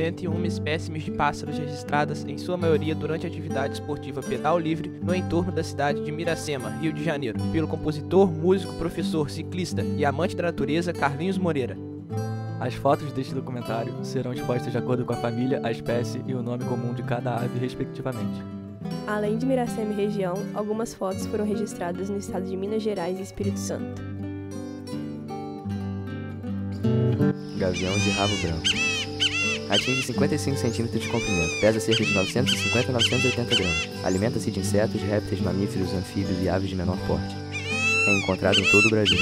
101 espécimes de pássaros registradas, em sua maioria durante a atividade esportiva pedal livre no entorno da cidade de Miracema, Rio de Janeiro, pelo compositor, músico, professor, ciclista e amante da natureza Carlinhos Moreira. As fotos deste documentário serão expostas de acordo com a família, a espécie e o nome comum de cada ave, respectivamente. Além de Miracema e região, algumas fotos foram registradas no estado de Minas Gerais e Espírito Santo. Gavião de rabo branco. Atinge 55 cm de comprimento, pesa cerca de 950 a 980 gramas. Alimenta-se de insetos, répteis, mamíferos, anfíbios e aves de menor porte. É encontrado em todo o Brasil.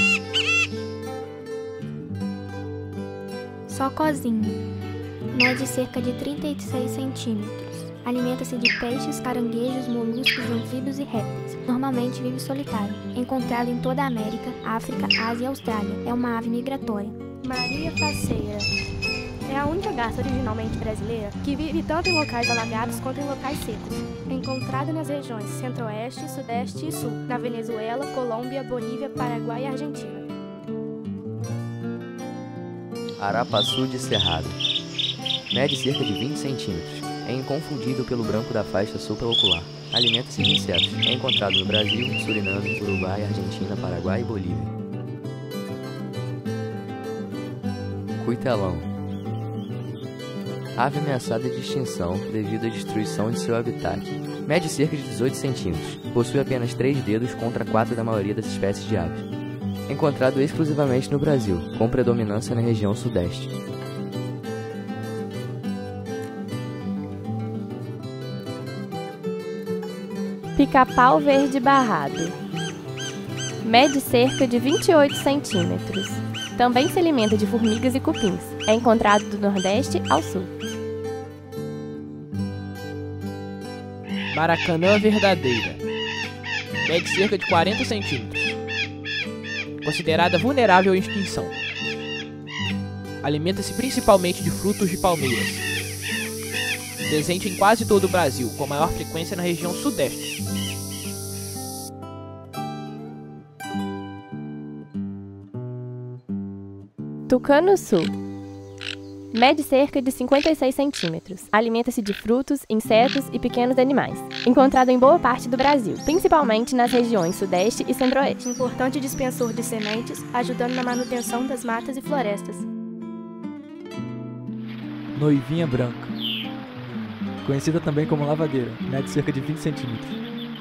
Socozinho. Mede cerca de 36 centímetros. Alimenta-se de peixes, caranguejos, moluscos, anfíbios e répteis. Normalmente vive solitário. Encontrado em toda a América, África, Ásia e Austrália. É uma ave migratória. Maria Faceira. É a única garça originalmente brasileira que vive tanto em locais alagados quanto em locais secos. É encontrada nas regiões Centro-Oeste, Sudeste e Sul, na Venezuela, Colômbia, Bolívia, Paraguai e Argentina. Arapaçu de cerrado. Mede cerca de 20 centímetros. É inconfundível pelo branco da faixa supraocular. Alimenta-se de insetos. É encontrado no Brasil, Suriname, Uruguai, Argentina, Paraguai e Bolívia. Cuitelão. Ave ameaçada de extinção devido à destruição de seu habitat. Mede cerca de 18 centímetros. Possui apenas 3 dedos contra 4 da maioria das espécies de aves. Encontrado exclusivamente no Brasil, com predominância na região sudeste. Pica-pau verde barrado. Mede cerca de 28 centímetros. Também se alimenta de formigas e cupins. É encontrado do Nordeste ao Sul. Maracanã verdadeira. Mede cerca de 40 centímetros. Considerada vulnerável à extinção. Alimenta-se principalmente de frutos de palmeiras. Presente em quase todo o Brasil, com maior frequência na região sudeste. Tucano-Sul. Mede cerca de 56 centímetros. Alimenta-se de frutos, insetos e pequenos animais. Encontrado em boa parte do Brasil, principalmente nas regiões Sudeste e Centro-Oeste. Importante dispensor de sementes, ajudando na manutenção das matas e florestas. Noivinha branca. Conhecida também como lavadeira, mede cerca de 20 centímetros.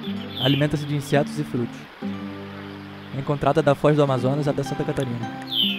Alimenta-se de insetos e frutos. É encontrada da Foz do Amazonas a da Santa Catarina.